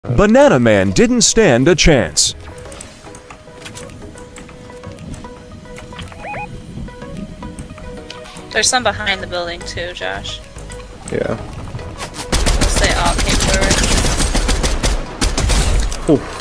Banana Man didn't stand a chance. There's some behind the building too, Josh. Yeah. They all came forward. Ooh.